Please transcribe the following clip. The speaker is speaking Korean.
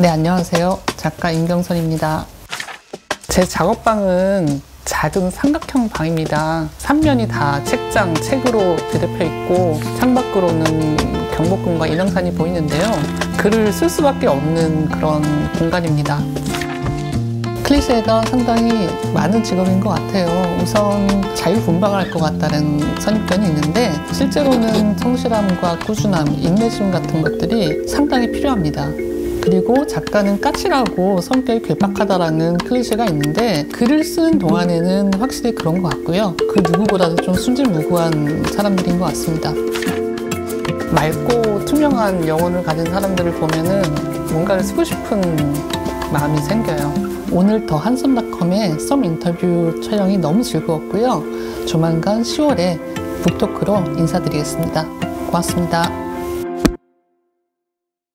네, 안녕하세요. 작가 임경선입니다. 제 작업방은 작은 삼각형 방입니다. 3면이 다 책장, 책으로 뒤덮여 있고 창밖으로는 경복궁과 인왕산이 보이는데요. 글을 쓸 수밖에 없는 그런 공간입니다. 클리셰가 상당히 많은 직업인 것 같아요. 우선 자유분방할 것 같다는 선입견이 있는데 실제로는 성실함과 꾸준함, 인내심 같은 것들이 상당히 필요합니다. 그리고 작가는 까칠하고 성격이 괴팍하다라는 클리셰가 있는데 글을 쓰는 동안에는 확실히 그런 것 같고요. 그 누구보다도 좀 순진무구한 사람들인 것 같습니다. 맑고 투명한 영혼을 가진 사람들을 보면은 뭔가를 쓰고 싶은 마음이 생겨요. 오늘 더 한섬닷컴의 썸 인터뷰 촬영이 너무 즐거웠고요. 조만간 10월에 북토크로 인사드리겠습니다. 고맙습니다.